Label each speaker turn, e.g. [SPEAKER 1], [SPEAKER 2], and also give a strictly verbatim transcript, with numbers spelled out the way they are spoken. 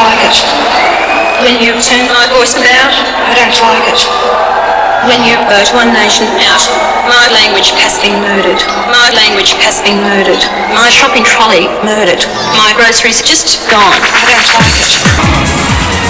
[SPEAKER 1] like it.
[SPEAKER 2] When you turn my voice about,
[SPEAKER 1] I don't like it.
[SPEAKER 2] when you vote one nation out, my language has been murdered. My language has been murdered. My shopping trolley murdered. My groceries just gone.
[SPEAKER 1] I don't like it.